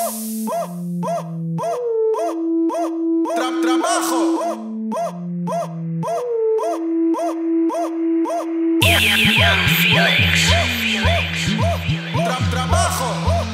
Trabajo. Young Felix. Trabajo.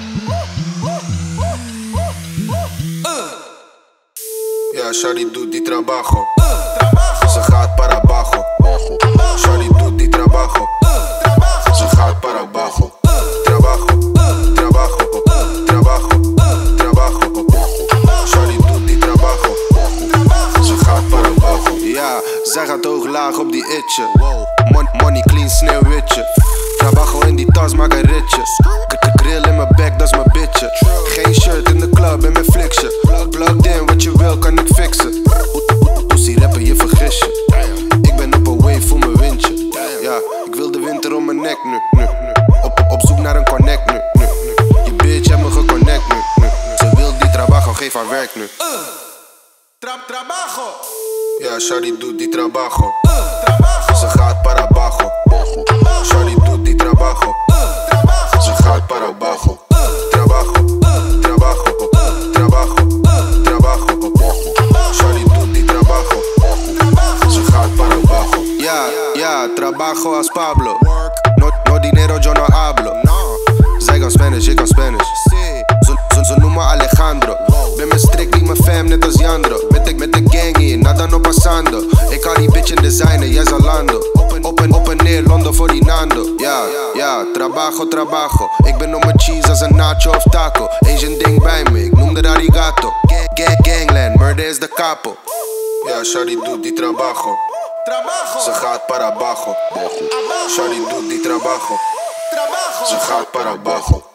Ja, Shawty doet die trabajo. Ze gaat para abajo. Shawty doet die trabajo. Ze gaat para abajo. Trabajo, trabajo, trabajo, trabajo. Shawty doet die trabajo. Ze gaat para abajo. Ja, zij gaat hoog laag op die itje. Money clean sneeuwwitje. Trabajo in die tas, maak een ritje. Grill in mijn bek, dat is mijn bitje. Geen shirt in de club en mijn fliksje. Plugged in, wat je wil kan ik fixen. Pussy rappen, je vergis je. Ik ben op een wave, voel mijn windje. Ja, ik wil de winter om mijn nek nu. Op zoek naar een connect nu. Je bitch hebt me geconnect nu. Ze wil die trabajo, geef haar werk nu. Trabajo. Ja, Shawty doet die trabajo. Ze gaat para abajo. Shawty doet die trabajo. Ze gaat para abajo. Trabajo, trabajo, trabajo, trabajo. Shawty doet die trabajo. Ze gaat para abajo. Ja, trabajo als Pablo. No dinero, yo no hablo. Zij kan Spanish, ik kan Spanish. Ze noemen Alejandro. Ben met strikt, niet mijn fam, net als Jandro. Met de gang hier, nada no pasando. Ik hou die bitch in designer, jij Zalando. Op en neer, Londen voor die Nando. Ja, trabajo, trabajo. Ik ben op mijn cheese als een nacho of taco. Asian ding bij me, ik noem de arigato. Gangland, murder is de capo. Ja, Shawty doet die trabajo. Ze gaat para abajo. Shawty doet die trabajo. Ze gaat para abajo.